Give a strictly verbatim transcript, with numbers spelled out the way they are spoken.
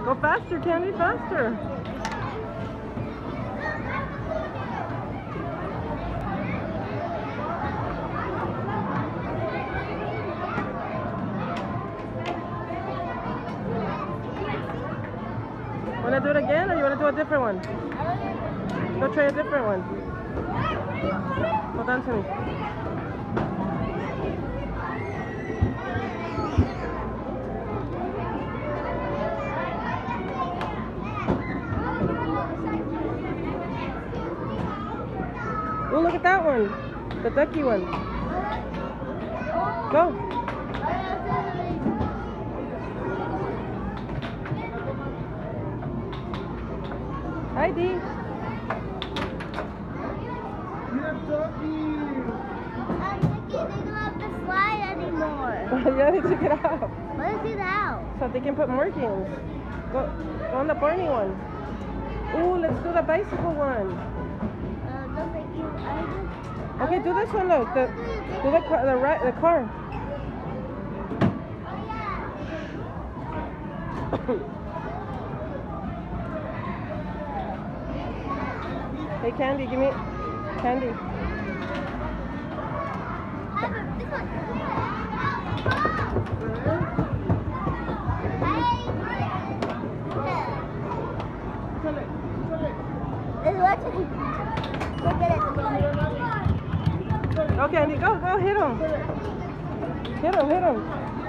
Go faster, Candy, faster. Want to do it again, or you want to do a different one? Go try a different one. Hold on to me. Oh, look at that one. The ducky one. Go. Hi, Dee. You're ducky. Um, Nikki, they don't have to slide anymore. Yeah, they took it out. What is it out? So they can put more games. Go, go on the Barney one. Ooh, let's do the bicycle one. Uh, no, thank you. I just... Okay, do this one though. The, do the car, the right, the car. Hey, Candy, give me Candy. Okay, Candy, go, go, hit him. Hit him, hit him.